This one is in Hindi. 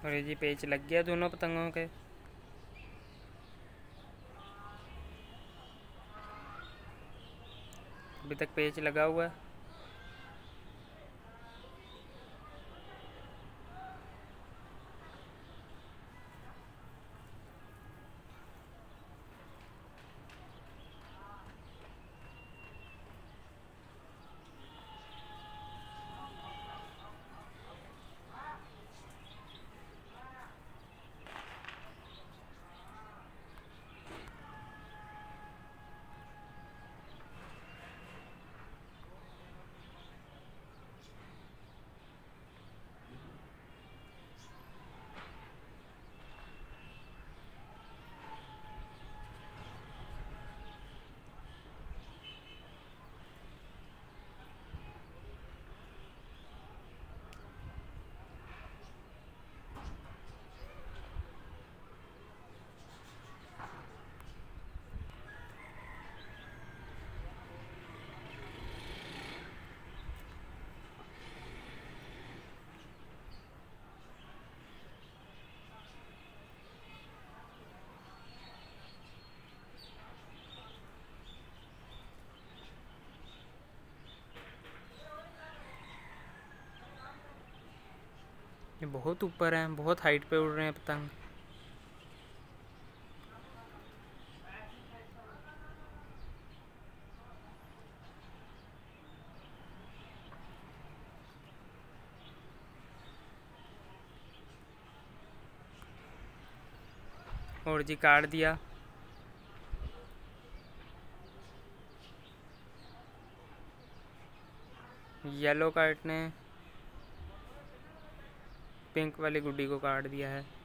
और ये जी पेच लग गया दोनों पतंगों के। अभी तक पेच लगा हुआ है। ये बहुत ऊपर है, बहुत हाइट पे उड़ रहे हैं पतंग। और जी काट दिया। येलो कार्ट ने पिंक वाली गुड्डी को काट दिया है।